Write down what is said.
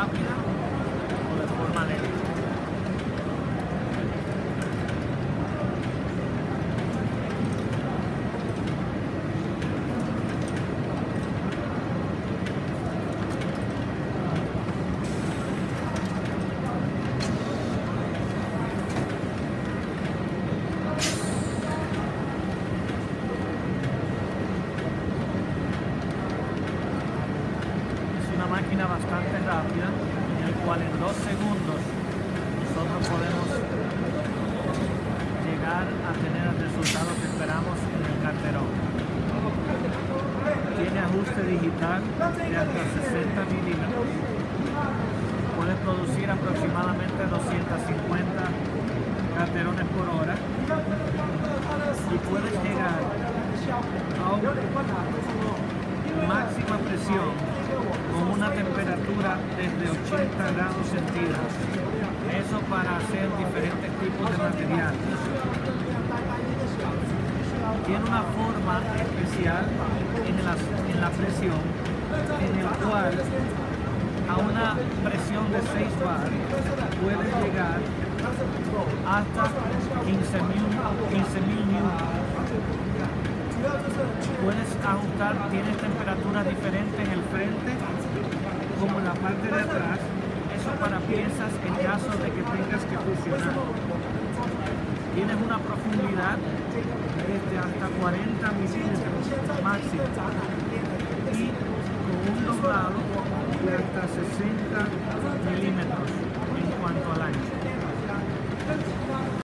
rápida o de forma lenta. Máquina bastante rápida en el cual en 2 segundos nosotros podemos llegar a tener el resultado que esperamos en el carterón. Tiene ajuste digital de hasta 60 milímetros. Puede producir aproximadamente 250 carterones por hora y puede llegar a máxima presión con una temperatura desde 80 grados centígrados. Eso para hacer diferentes tipos de materiales. Tiene una forma especial en la presión, en el cual a una presión de 6 bar puede llegar hasta 15.000 newtons. Puedes ajustar, tienes temperaturas diferentes en el frente como en la parte de atrás. Eso para piezas en caso de que tengas que fusionar. Tienes una profundidad desde hasta 40 milímetros máximo y